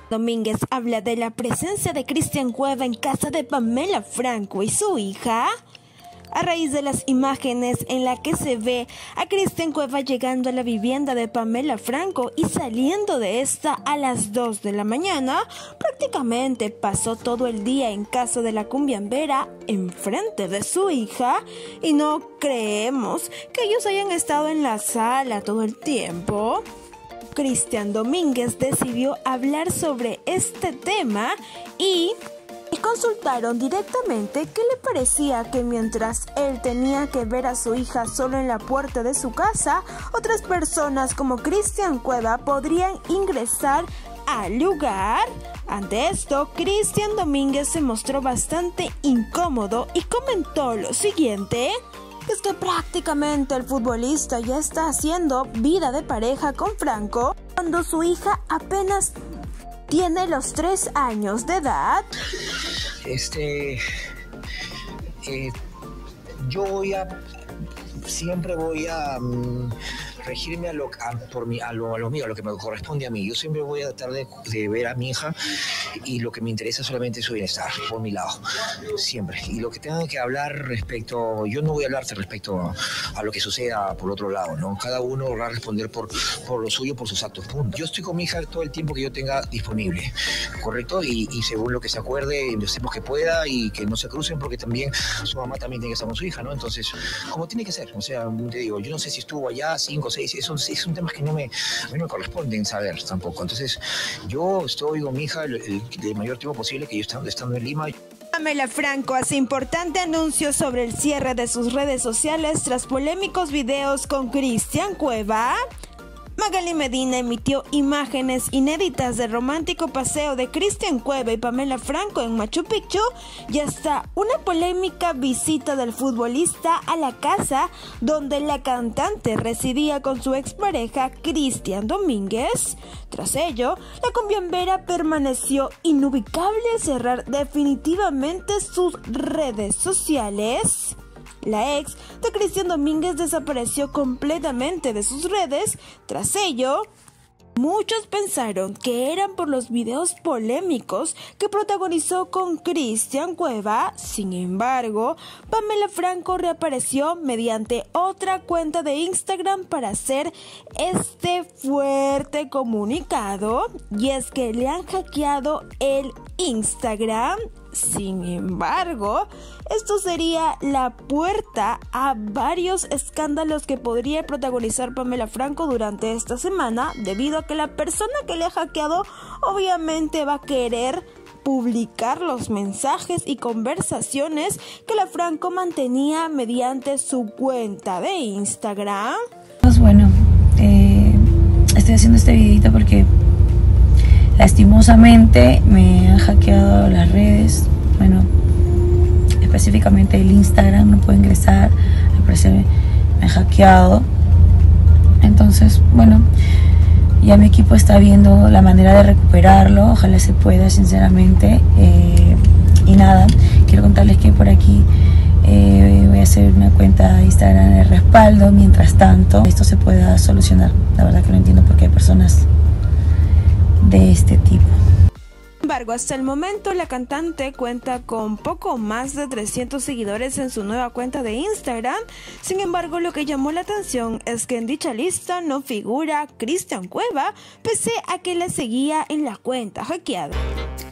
Domínguez habla de la presencia de Cristian Cueva en casa de Pamela Franco y su hija. A raíz de las imágenes en las que se ve a Cristian Cueva llegando a la vivienda de Pamela Franco y saliendo de esta a las 2 de la mañana, prácticamente pasó todo el día en casa de la cumbiambera enfrente de su hija y no creemos que ellos hayan estado en la sala todo el tiempo. Cristian Domínguez decidió hablar sobre este tema y consultaron directamente qué le parecía que mientras él tenía que ver a su hija solo en la puerta de su casa, otras personas como Cristian Cueva podrían ingresar al lugar. Ante esto, Cristian Domínguez se mostró bastante incómodo y comentó lo siguiente: es que prácticamente el futbolista ya está haciendo vida de pareja con Franco cuando su hija apenas tiene los 3 años de edad. Yo siempre voy a regirme a lo mío, a lo que me corresponde a mí. Yo siempre voy a tratar de ver a mi hija y lo que me interesa solamente es su bienestar, por mi lado, siempre. Y lo que tengo que hablar yo no voy a hablarte respecto a lo que suceda por otro lado, ¿no? Cada uno va a responder por lo suyo, por sus actos, punto. Yo estoy con mi hija todo el tiempo que yo tenga disponible, ¿correcto? Y según lo que se acuerde, hacemos que pueda y que no se crucen, porque también su mamá también tiene que estar con su hija, ¿no? Entonces, como tiene que ser, o sea, te digo, yo no sé si estuvo allá 5 o 6, son temas que a mí no me corresponden saber tampoco. Entonces, yo estoy con mi hija el mayor tiempo posible que yo estando en Lima. Pamela Franco hace importante anuncio sobre el cierre de sus redes sociales tras polémicos videos con Cristian Cueva. Magali Medina emitió imágenes inéditas del romántico paseo de Cristian Cueva y Pamela Franco en Machu Picchu y hasta una polémica visita del futbolista a la casa donde la cantante residía con su expareja Cristian Domínguez. Tras ello, la cumbiambera permaneció inubicable al cerrar definitivamente sus redes sociales. La ex de Cristian Domínguez desapareció completamente de sus redes. Tras ello, muchos pensaron que eran por los videos polémicos que protagonizó con Cristian Cueva. Sin embargo, Pamela Franco reapareció mediante otra cuenta de Instagram para hacer este fuerte comunicado, y es que le han hackeado el Instagram. Sin embargo, esto sería la puerta a varios escándalos que podría protagonizar Pamela Franco durante esta semana, debido a que la persona que le ha hackeado obviamente va a querer publicar los mensajes y conversaciones que la Franco mantenía mediante su cuenta de Instagram. Pues bueno, estoy haciendo este videito porque lastimosamente me han hackeado las redes, bueno, específicamente el Instagram, no puedo ingresar, al parecer me han hackeado. Entonces, bueno, ya mi equipo está viendo la manera de recuperarlo, ojalá se pueda, sinceramente. Y nada, quiero contarles que por aquí voy a hacer una cuenta de Instagram de respaldo mientras tanto esto se pueda solucionar. La verdad que no entiendo por qué hay personas de este tipo. Sin embargo, hasta el momento la cantante cuenta con poco más de 300 seguidores en su nueva cuenta de Instagram. Sin embargo, lo que llamó la atención es que en dicha lista no figura Cristian Cueva, pese a que la seguía en la cuenta hackeada.